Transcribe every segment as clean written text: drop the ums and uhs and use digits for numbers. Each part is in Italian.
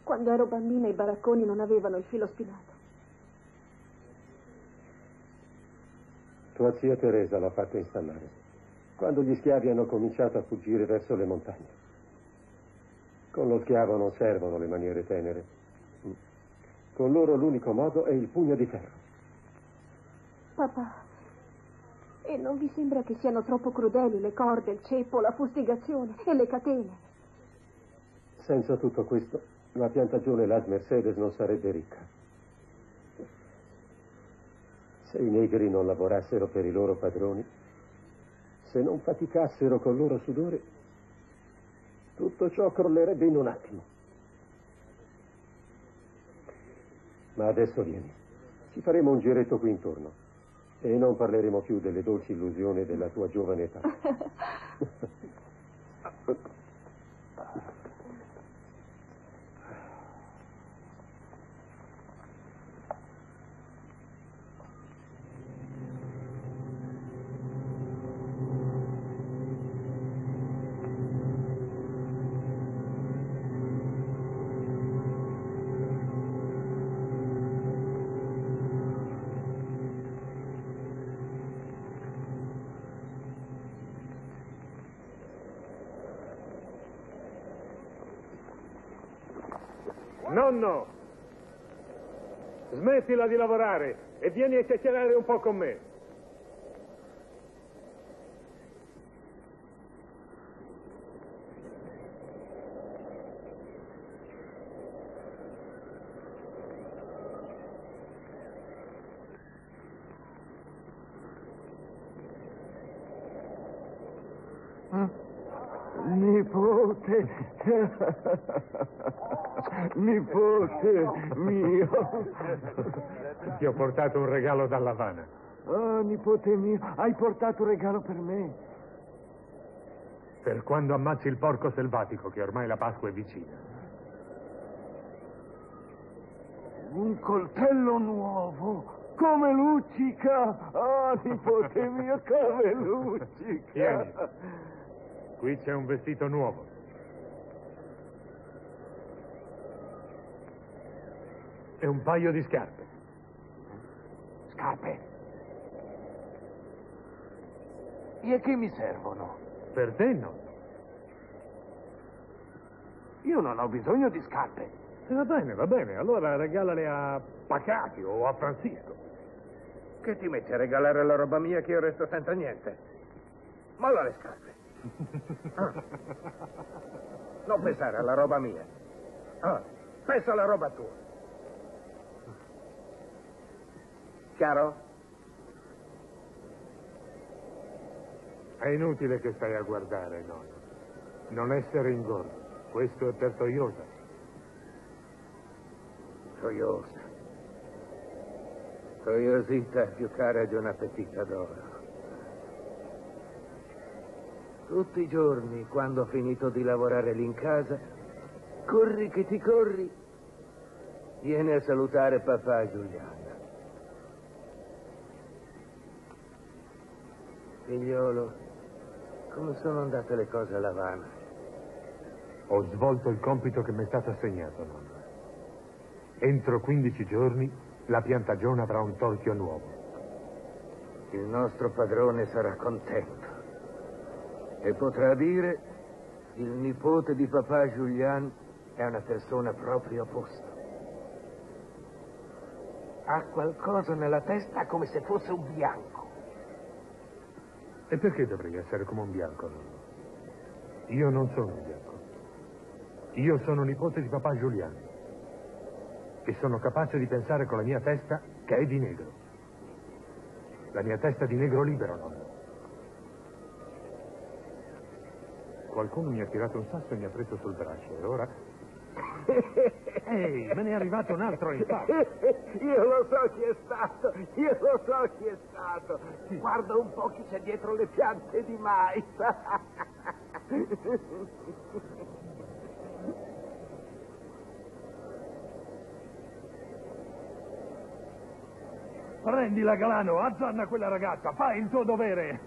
Quando ero bambina i baracconi non avevano il filo spinato. Tua zia Teresa l'ha fatta installare, quando gli schiavi hanno cominciato a fuggire verso le montagne. Con lo schiavo non servono le maniere tenere. Con loro l'unico modo è il pugno di ferro. Papà, e non vi sembra che siano troppo crudeli le corde, il ceppo, la fustigazione e le catene? Senza tutto questo, la piantagione Las Mercedes non sarebbe ricca. Se i negri non lavorassero per i loro padroni, se non faticassero col loro sudore, tutto ciò crollerebbe in un attimo. Ma adesso vieni, ci faremo un giretto qui intorno e non parleremo più delle dolci illusioni della tua giovane età. Nonno, smettila di lavorare e vieni a chiacchierare un po' con me. Nipote, nipote mio. Ti ho portato un regalo dalla Havana. Oh, nipote mio, hai portato un regalo per me. Per quando ammazzi il porco selvatico, che ormai la Pasqua è vicina. Un coltello nuovo, come luccica. Oh, nipote mio, come luccica. Tieni. Qui c'è un vestito nuovo. E un paio di scarpe. Scarpe? E a che mi servono? Per te no. Io non ho bisogno di scarpe. Va bene. Allora regalale a Pacati o a Francisco. Che ti metti a regalare la roba mia che io resto senza niente? Molla le scarpe. Non pensare alla roba mia. Pensa alla roba tua. Chiaro? È inutile che stai a guardare, nonno. Non essere ingordo. Questo è per Toyosa. Toyosa. Toyosita è più cara di una pepita d'oro. Tutti i giorni, quando ho finito di lavorare lì in casa, corri che ti corri, vieni a salutare papà Giuliano. Figliolo, come sono andate le cose a Havana? Ho svolto il compito che mi è stato assegnato, nonno. Entro 15 giorni la piantagione avrà un torchio nuovo. Il nostro padrone sarà contento. E potrà dire, il nipote di papà Julian è una persona proprio a posto. Ha qualcosa nella testa come se fosse un bianco. E perché dovrei essere come un bianco, nonno? Io non sono un bianco. Io sono nipote di papà Julian. E sono capace di pensare con la mia testa che è di negro. La mia testa di negro libero, nonno. Qualcuno mi ha tirato un sasso e mi ha preso sul braccio, e ora... Ehi, me ne è arrivato un altro in faccia. Io lo so chi è stato. Guarda un po' chi c'è dietro le piante di mais. Prendila, Galano, azzanna quella ragazza, fai il tuo dovere.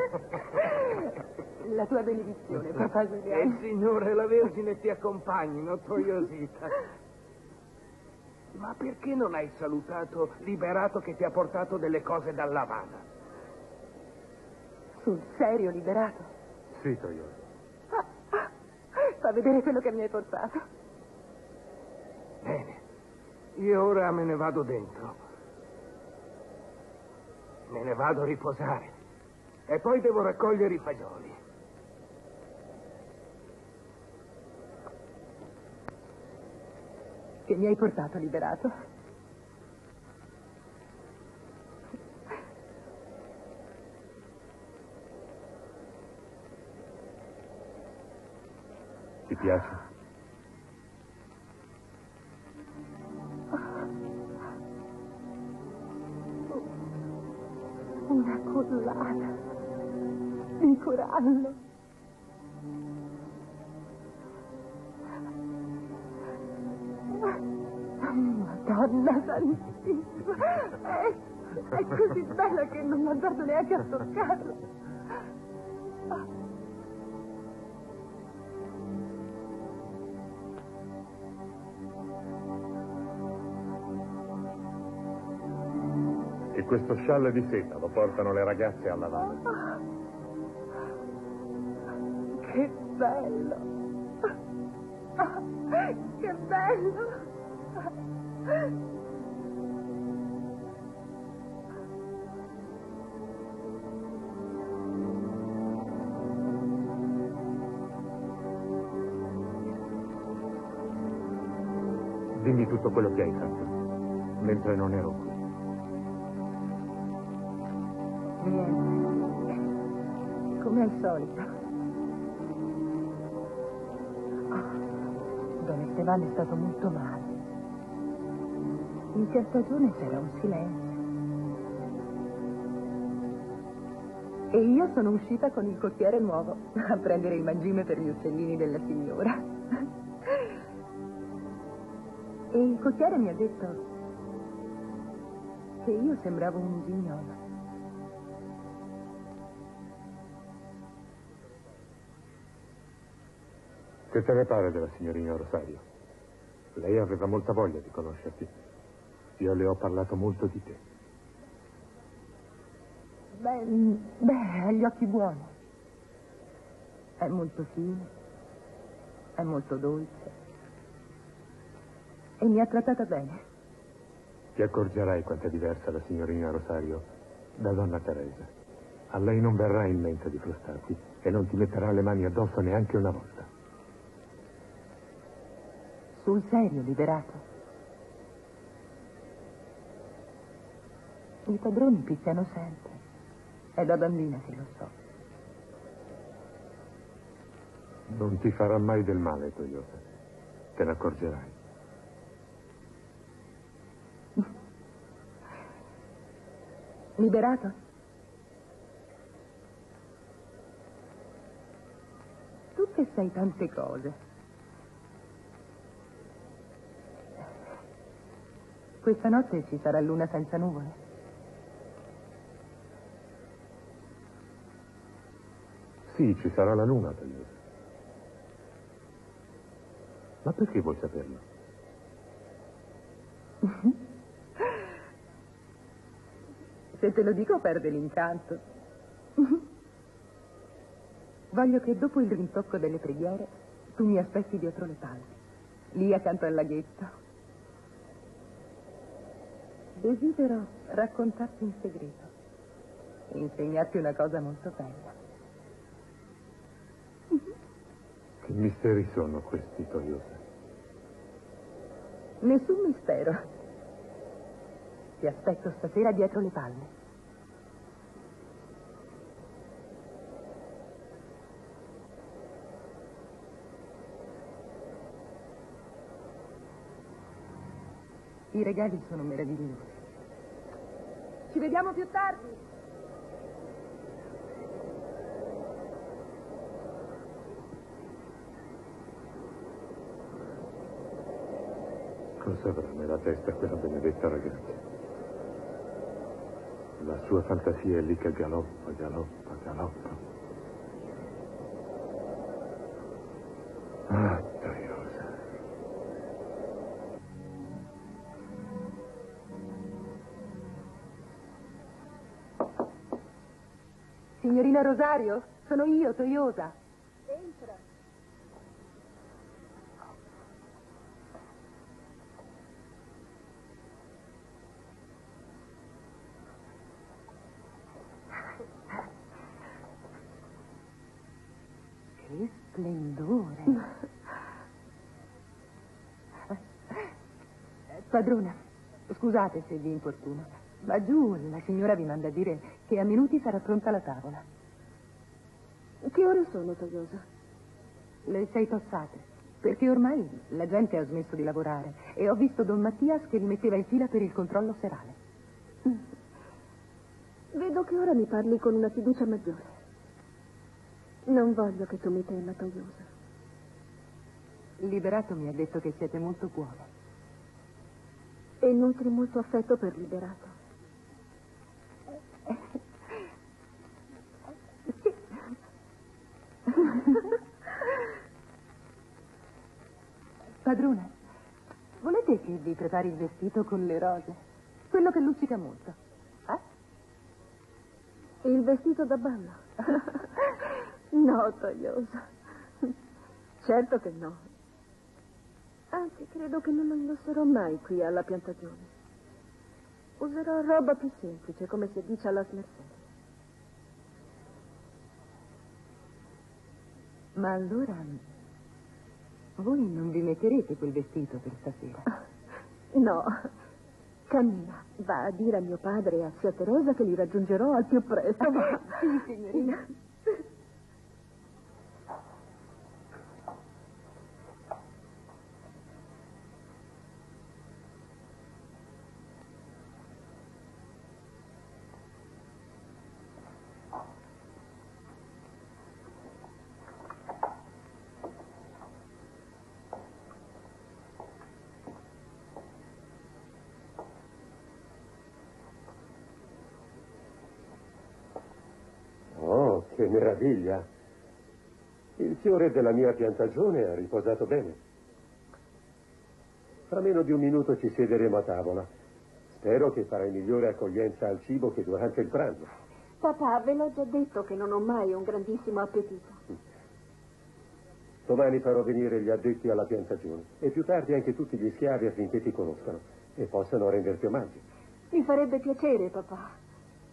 La tua benedizione, papà Giuliano. Il Signore e la Vergine ti accompagnino, Toyosita. Ma perché non hai salutato Liberato che ti ha portato delle cose dall'Havana? Sul serio, Liberato? Sì, Toyota. Fa vedere quello che mi hai portato. Bene. Io ora me ne vado dentro. Me ne vado a riposare. E poi devo raccogliere i fagioli. Che mi hai portato, Liberato? Ti piace? Una collana di corallo. Madonna santissima, è così bella che non azzardo neanche a toccarla. E questo scialle di seta lo portano le ragazze alla Havana. Che bello! Che bello! Dimmi tutto quello che hai fatto, mentre non ero qui. Niente. Come al solito. Don Esteban è stato molto male. In questa stagione c'era un silenzio. E io sono uscita con il cocchiere nuovo a prendere il mangime per gli uccellini della signora. E il cocchiere mi ha detto che io sembravo un usignolo. Che te ne pare della signorina Rosario? Lei aveva molta voglia di conoscerti. Io le ho parlato molto di te. Beh, ha gli occhi buoni. È molto fine, è molto dolce. E mi ha trattata bene. Ti accorgerai quanto è diversa la signorina Rosario da donna Teresa. A lei non verrà in mente di frustarti e non ti metterà le mani addosso neanche una volta. Sul serio, Liberato? I padroni picchiano sempre. È da bambina che lo so. Non ti farà mai del male, Toyota. Te ne accorgerai. Liberato? Tu che sai tante cose. Questa notte ci sarà luna senza nuvole. Sì, ci sarà la luna, Toyota. Ma perché vuoi saperlo? Se te lo dico perde l'incanto. Voglio che dopo il rintocco delle preghiere tu mi aspetti dietro le palme, lì accanto al laghetto. Desidero raccontarti un segreto e insegnarti una cosa molto bella. Che misteri sono questi, Toyota? Nessun mistero. Ti aspetto stasera dietro le palme. I regali sono meravigliosi. Ci vediamo più tardi. Cosa avrà nella testa quella benedetta ragazza? La sua fantasia è lì che galoppa, galoppa, galoppa. Ah, Toyota. Signorina Rosario, sono io, Toyosa. Entra. Che splendore. Padrona, scusate se vi importuno, ma giù la signora vi manda a dire che a minuti sarà pronta la tavola. Che ore sono, Toyosa? Le 6 passate, perché ormai la gente ha smesso di lavorare e ho visto Don Mattias che li metteva in fila per il controllo serale. Vedo che ora mi parli con una fiducia maggiore. Non voglio che tu mi tema, Toyosa. Il Liberato mi ha detto che siete molto buone. E nutri molto affetto per Liberato. Sì. Padrona, volete che vi prepari il vestito con le rose? Quello che luccica molto. Il vestito da ballo? No, Toyosa. Certo che no. Anzi, credo che non lo indosserò mai qui alla piantagione. Userò roba più semplice, come si dice alla Mercedes. Ma allora voi non vi metterete quel vestito per stasera? No. Cammina, va a dire a mio padre e a zia Teresa che li raggiungerò al più presto. Sì, signorina. Oh, che meraviglia! Il fiore della mia piantagione ha riposato bene. Fra meno di un minuto ci siederemo a tavola. Spero che farai migliore accoglienza al cibo che durante il pranzo. Papà, ve l'ho già detto che non ho mai un grandissimo appetito. Domani farò venire gli addetti alla piantagione e più tardi anche tutti gli schiavi affinché ti conoscano e possano renderti omaggio. Mi farebbe piacere, papà.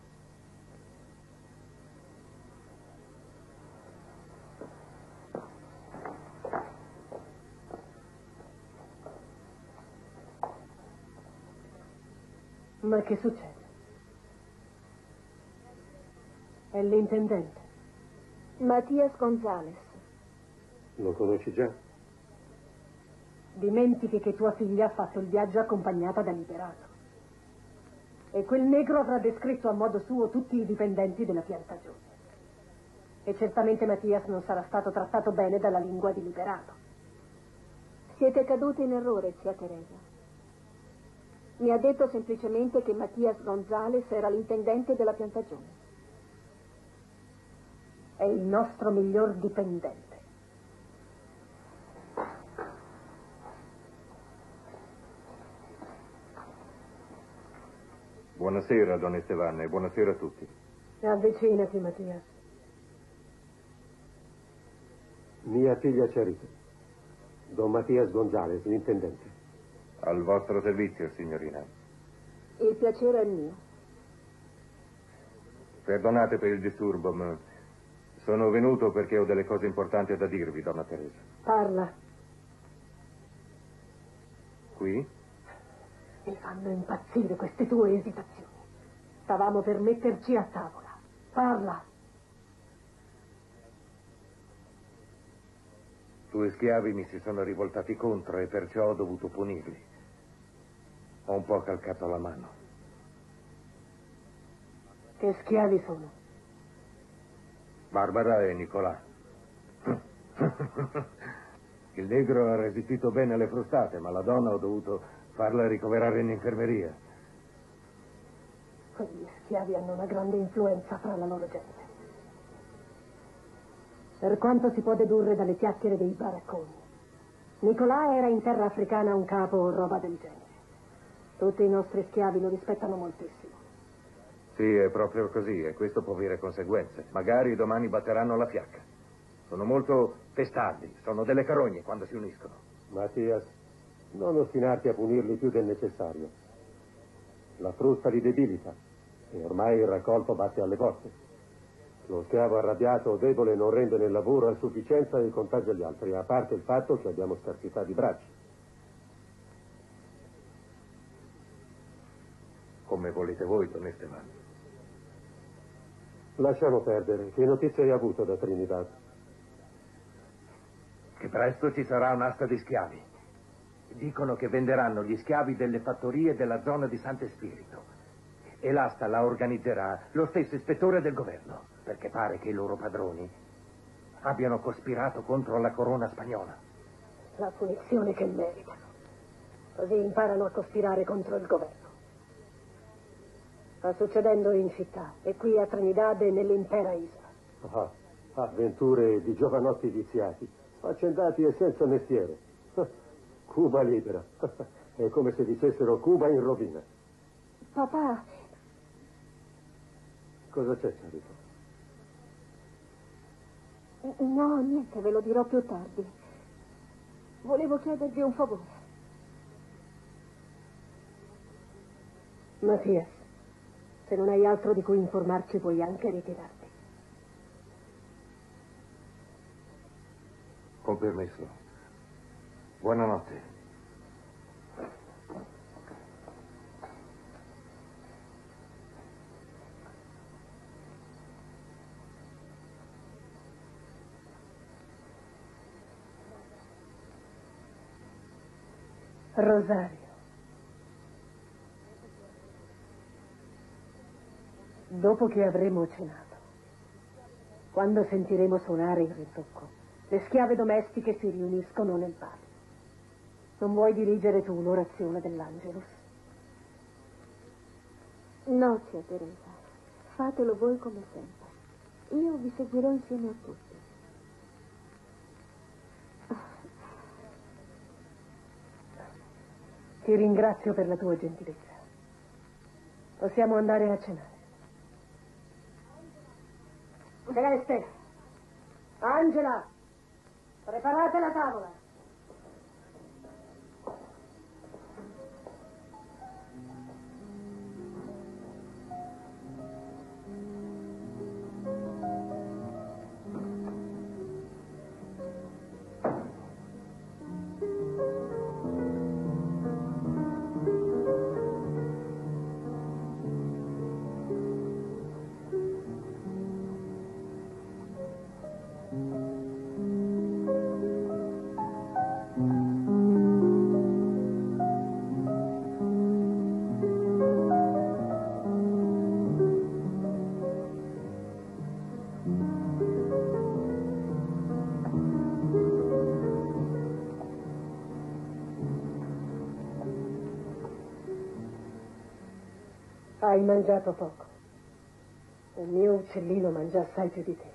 Ma che succede? È l'intendente. Mattias Gonzales. Lo conosci già? Dimentichi che tua figlia ha fatto il viaggio accompagnata da Liberato. E quel negro avrà descritto a modo suo tutti i dipendenti della piantagione. E certamente Mattias non sarà stato trattato bene dalla lingua di Liberato. Siete caduti in errore, zia Teresa. Mi ha detto semplicemente che Mattias Gonzales era l'intendente della piantagione. È il nostro miglior dipendente. Buonasera, Don Estevan, e buonasera a tutti. Avvicinati, Mattias. Mia figlia Charito. Don Mattias Gonzales, l'intendente. Al vostro servizio, signorina. Il piacere è mio. Perdonate per il disturbo, ma sono venuto perché ho delle cose importanti da dirvi, donna Teresa. Parla. Qui? Mi fanno impazzire queste tue esitazioni. Stavamo per metterci a tavola. Parla. Due schiavi mi si sono rivoltati contro e perciò ho dovuto punirli. Ho un po' calcato la mano. Che schiavi sono? Barbara e Nicolà. Il negro ha resistito bene alle frustate, ma la donna ho dovuto farla ricoverare in infermeria. Quegli schiavi hanno una grande influenza fra la loro gente. Per quanto si può dedurre dalle chiacchiere dei baracconi, Nicolà era in terra africana un capo o roba del genere. Tutti i nostri schiavi lo rispettano moltissimo. Sì, è proprio così, e questo può avere conseguenze. Magari domani batteranno la fiacca. Sono molto testardi, sono delle carogne quando si uniscono. Mattias, non ostinarti a punirli più del necessario. La frusta li debilita e ormai il raccolto batte alle porte. Lo schiavo arrabbiato o debole non rende nel lavoro a sufficienza e contagia gli altri, a parte il fatto che abbiamo scarsità di braccia. Come volete voi, Don Esteban. Lasciamo perdere. Che notizie hai avuto da Trinidad? Che presto ci sarà un'asta di schiavi. Dicono che venderanno gli schiavi delle fattorie della zona di Sant'Espirito. E l'asta la organizzerà lo stesso ispettore del governo, perché pare che i loro padroni abbiano cospirato contro la corona spagnola. La punizione che meritano. Così imparano a cospirare contro il governo. Sta succedendo in città, e qui a Trinidad e nell'intera isola. Avventure di giovanotti viziati, accendati e senza mestiere. Cuba libera. È come se dicessero Cuba in rovina. Papà. Cosa c'è, Charito? No, niente, ve lo dirò più tardi. Volevo chiedervi un favore. Mattias, se non hai altro di cui informarci puoi anche ritirarti. Con permesso. Buonanotte. Rosario. Dopo che avremo cenato, quando sentiremo suonare il ritocco, le schiave domestiche si riuniscono nel bar. Non vuoi dirigere tu l'orazione dell'Angelus? No, zia Teresa. Fatelo voi come sempre. Io vi seguirò insieme a tutti. Ti ringrazio per la tua gentilezza. Possiamo andare a cenare. Celeste! Angela! Preparate la tavola! Hai mangiato poco. Il mio uccellino mangia assai più di te.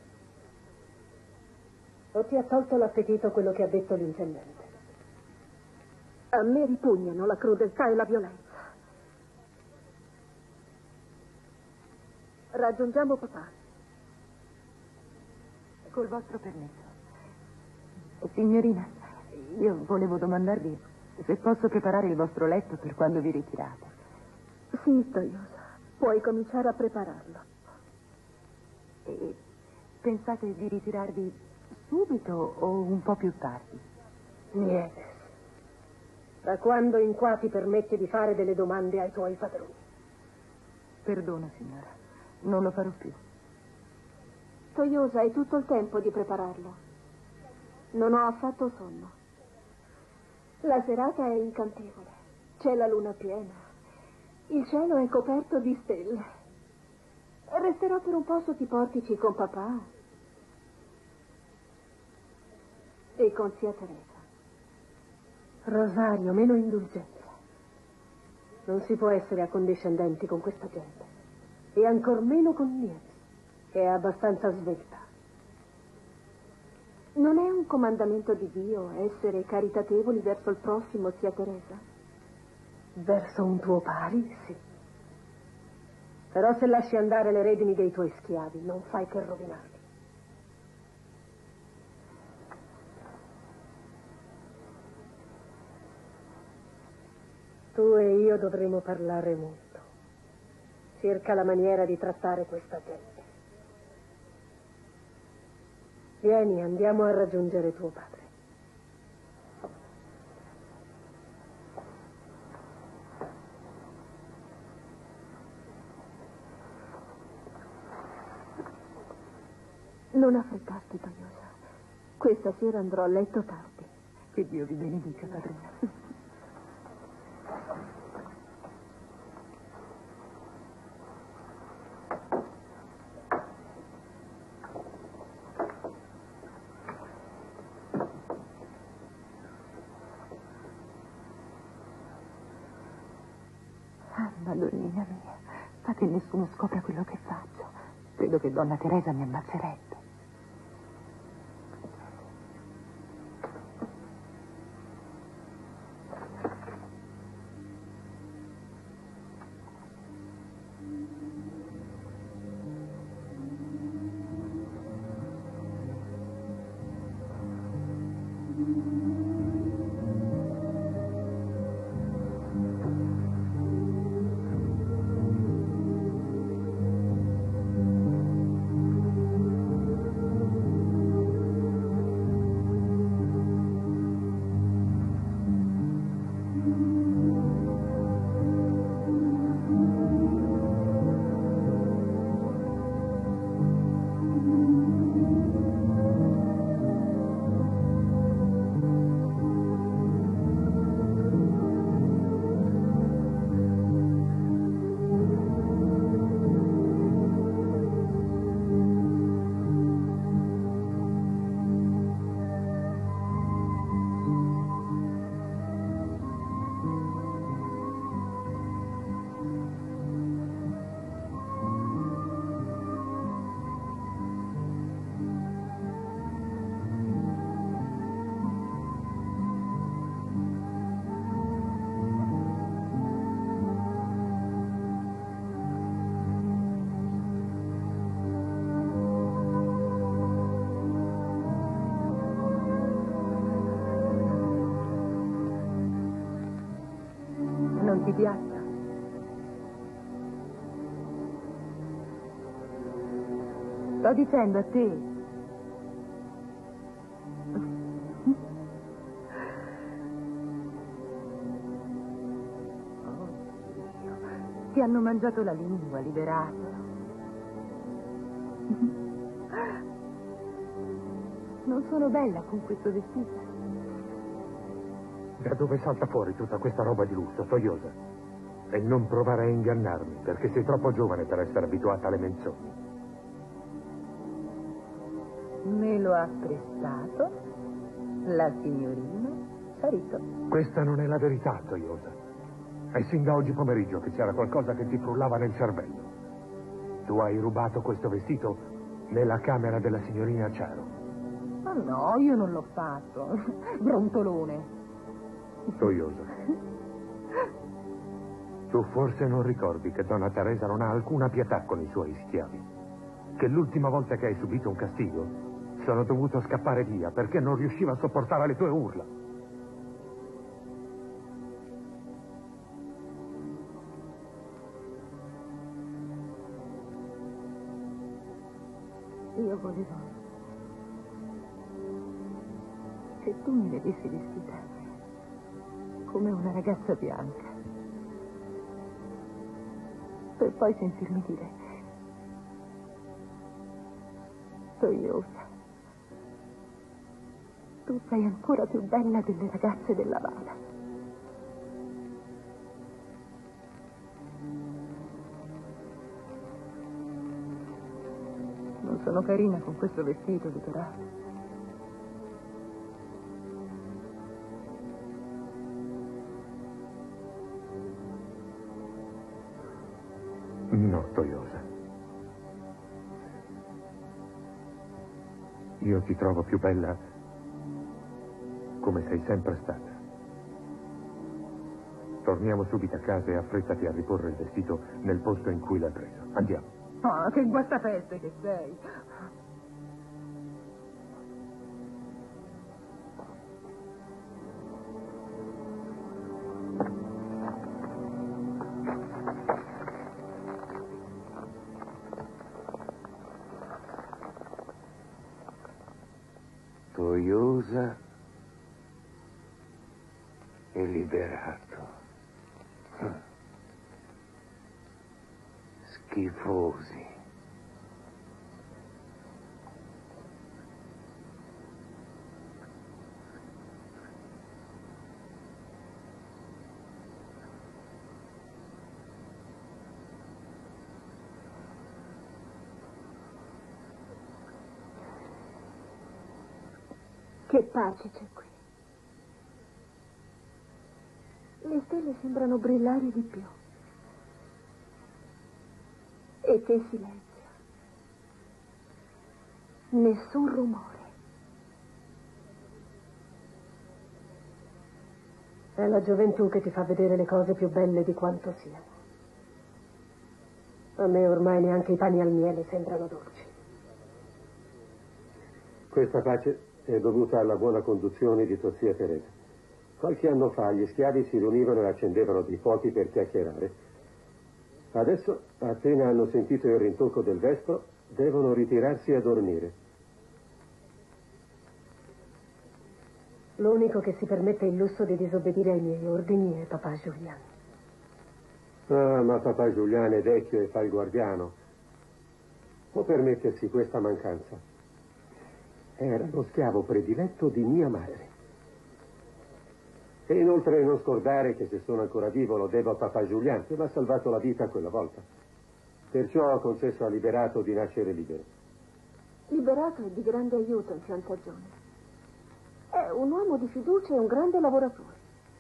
O ti ha tolto l'appetito quello che ha detto l'intendente? A me ripugnano la crudeltà e la violenza. Raggiungiamo papà. Col vostro permesso. Signorina, io volevo domandarvi se posso preparare il vostro letto per quando vi ritirate. Sì, Toyosa. Puoi cominciare a prepararlo. E pensate di ritirarvi subito o un po' più tardi? Nieves. Da quando in qua ti permetti di fare delle domande ai tuoi padroni? Perdono, signora. Non lo farò più. Toyosa, hai tutto il tempo di prepararlo. Non ho affatto sonno. La serata è incantevole. C'è la luna piena. Il cielo è coperto di stelle. Resterò per un po' sotto i portici con papà e con zia Teresa. Rosario, meno indulgenza. Non si può essere accondiscendenti con questa gente. E ancor meno con Nieves, che è abbastanza svelta. Non è un comandamento di Dio essere caritatevoli verso il prossimo, zia Teresa? Verso un tuo pari, sì. Però se lasci andare le redini dei tuoi schiavi, non fai che rovinarli. Tu e io dovremo parlare molto circa la maniera di trattare questa gente. Vieni, andiamo a raggiungere tuo padre. Non affrettarti, Toyosa. Questa sera andrò a letto tardi. Che Dio vi benedica, padrona. Madonnina mia, fa che nessuno scopra quello che faccio. Credo che donna Teresa mi ammazzerebbe. Non ti piaccia? Sto dicendo a te. Oh, Dio. Ti hanno mangiato la lingua, liberato. Non sono bella con questo vestito. Da dove salta fuori tutta questa roba di lusso, Toyosa? E non provare a ingannarmi, perché sei troppo giovane per essere abituata alle menzogne. Me lo ha prestato la signorina Sarito. Questa non è la verità, Toyosa. È sin da oggi pomeriggio che c'era qualcosa che ti frullava nel cervello. Tu hai rubato questo vestito nella camera della signorina Charo. Ma no, io non l'ho fatto. Brontolone. Toyosa, tu forse non ricordi che donna Teresa non ha alcuna pietà con i suoi schiavi? Che l'ultima volta che hai subito un castigo sono dovuto scappare via perché non riusciva a sopportare le tue urla. Io volevo che tu mi vedessi vestita come una ragazza bianca, per poi sentirmi dire: Toyosa, tu sei ancora più bella delle ragazze della Vala. Non sono carina con questo vestito, liberato. No, Toyosa. Io ti trovo più bella come sei sempre stata. Torniamo subito a casa e affrettati a riporre il vestito nel posto in cui l'hai preso. Andiamo. Oh, che guastapeste che sei. Toyosa e Liberato. Schifosi. Che pace c'è qui. Le stelle sembrano brillare di più. E che silenzio. Nessun rumore. È la gioventù che ti fa vedere le cose più belle di quanto siano. A me ormai neanche i pani al miele sembrano dolci. Questa pace è dovuta alla buona conduzione di tua zia Teresa. Qualche anno fa gli schiavi si riunivano e accendevano dei fuochi per chiacchierare. Adesso, appena hanno sentito il rintocco del vespro, devono ritirarsi a dormire. L'unico che si permette il lusso di disobbedire ai miei ordini è papà Giuliano. Ah, ma papà Giuliano è vecchio e fa il guardiano. Può permettersi questa mancanza. Era lo schiavo prediletto di mia madre. E inoltre non scordare che se sono ancora vivo lo devo a papà Giuliano, che mi ha salvato la vita quella volta. Perciò ho concesso a Liberato di nascere libero. Liberato è di grande aiuto in piantagione. È un uomo di fiducia e un grande lavoratore.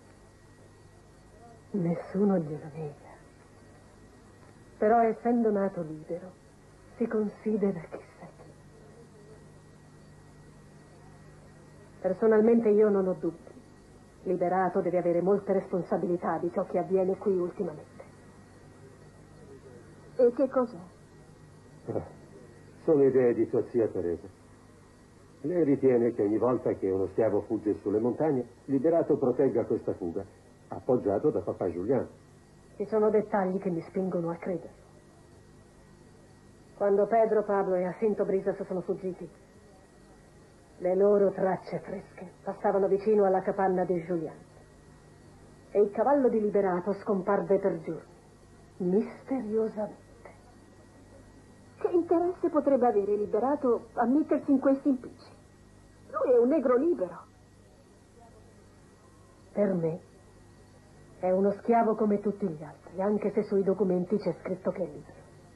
Nessuno glielo nega. Però essendo nato libero, si considera chissà chi. Personalmente io non ho dubbi. Liberato deve avere molte responsabilità di ciò che avviene qui ultimamente. E che cos'è? Sono idee di tua zia Teresa. Lei ritiene che ogni volta che uno schiavo fugge sulle montagne, Liberato protegga questa fuga, appoggiato da papà Giuliano. Ci sono dettagli che mi spingono a crederlo. Quando Pedro, Pablo e Jacinto Brisas sono fuggiti, le loro tracce fresche passavano vicino alla capanna di Giuliano. E il cavallo di Liberato scomparve per giorni, misteriosamente. Che interesse potrebbe avere Liberato a mettersi in questi impicci? Lui è un negro libero. Per me è uno schiavo come tutti gli altri, anche se sui documenti c'è scritto che è libero.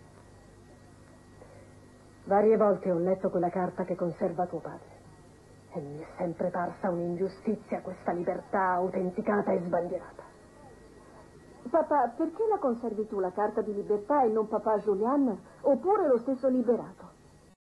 Varie volte ho letto quella carta che conserva tuo padre e mi è sempre parsa un'ingiustizia questa libertà autenticata e sbandierata. Papà, perché la conservi tu la carta di libertà e non papà Giuliano oppure lo stesso Liberato?